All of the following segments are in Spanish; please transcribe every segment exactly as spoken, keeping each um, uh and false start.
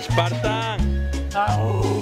Spartan. Au.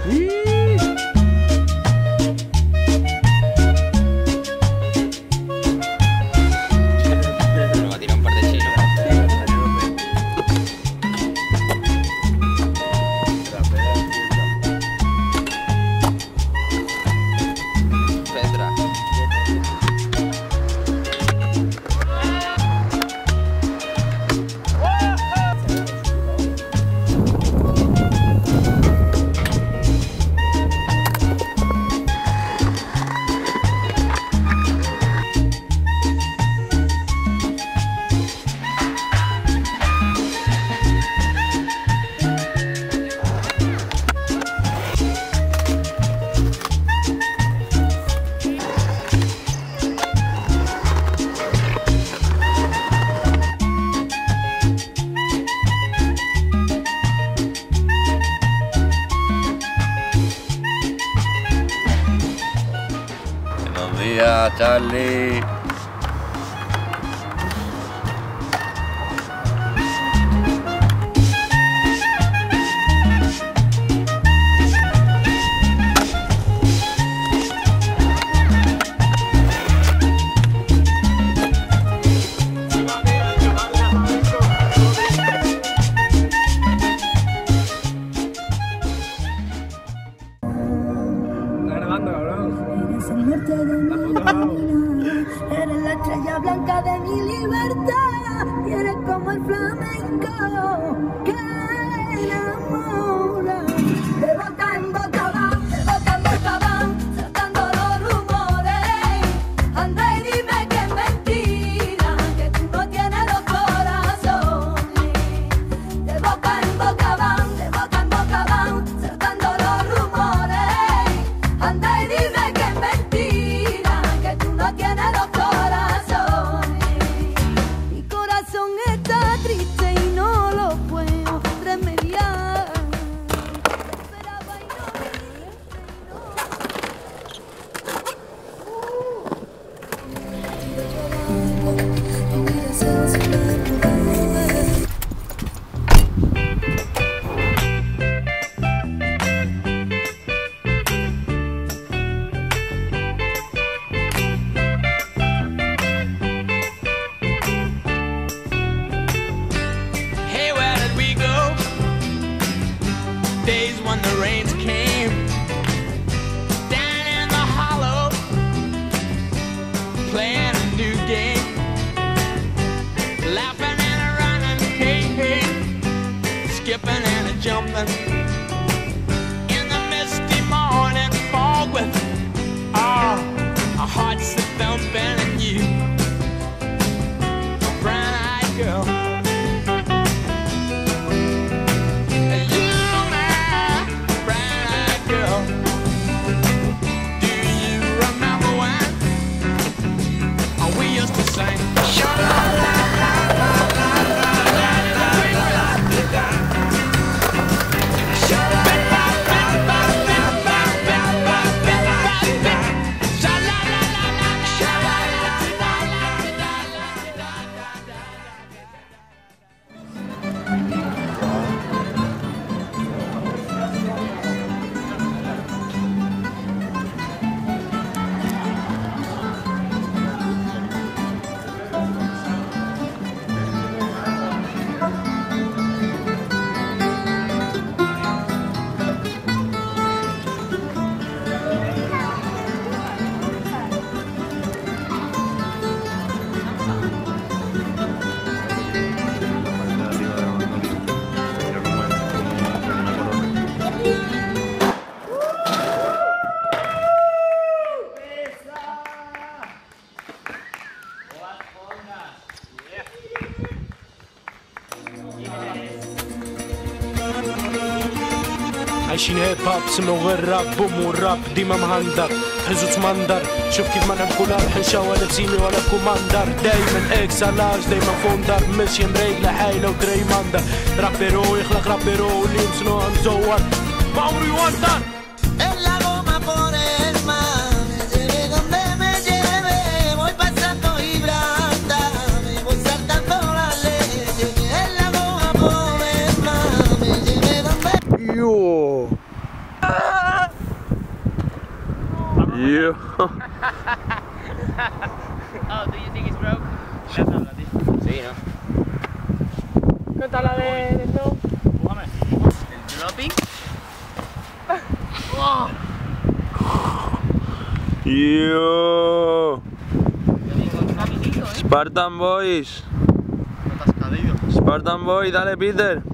Me va a tirar un par de chinos. Petra. Buenos días, Charlie. Eres el norte de mi camino, eres la estrella blanca de mi libertad, y eres como el flamenco que enamora. De boca en boca van, de boca en boca van, saltando los rumores. Anda y dime que es mentira, que tú no tienes dos corazones. De boca en boca van, de boca en boca van, saltando los rumores. Anda y dime que es mentira, que tú no tienes dos corazones. Mi corazón está triste y no lo puedo remediar. Esperaba y no viniste, no. Mi deseo siempre poder. Hey, where did we go? Days when the rains came down in the hollow, playing a new game, laughing and a running, hey, hey, skipping and a jumping in the misty morning fog with ah, our hearts a thumping and you, brown-eyed girl. عايشين هيب هاب سمو غير راب بوم والراب ديما مهندر حزوت مندر شوف كيف ما نبكو لا بحنشا ولا بزيمي ولا كوماندر دايما اكسالاج دايما فوندر ماشي مريقلة حايلة وكريماندر رابيرو يخلق رابيرو واللي مسنوها مزور ما عمري يوندر Me lleve donde Yo. Yo. Oh, do you think it's broke? Sí, ¿no? Cuenta la de... no. El dropping. Yo. Spartan Boys. Spartan Boy, dale Peter.